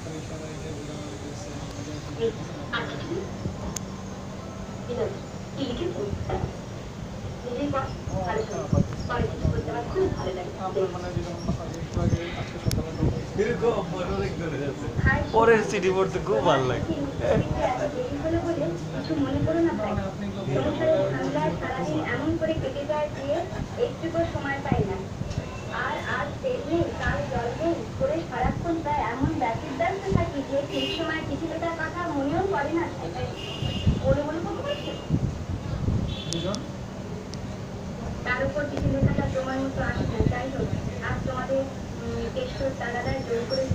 পরের চিঠি পড়তে খুব ভালো লাগে। এমন করে কেটে যায় যে একটুকু সময় পাই না। আর আজ তেল নেই, কাল জল নেই করে সারাক্ষণ প্রায় এমন ব্যস্ত থাকি যে ঠিক সময় চিঠি লেখার কথা মনেও পড়ে না। তার উপর চিঠি লেখাটা তোমার মতো আসে না। যাই হোক, আজ তোমাদের কেষ্টর দাদারা জোর করে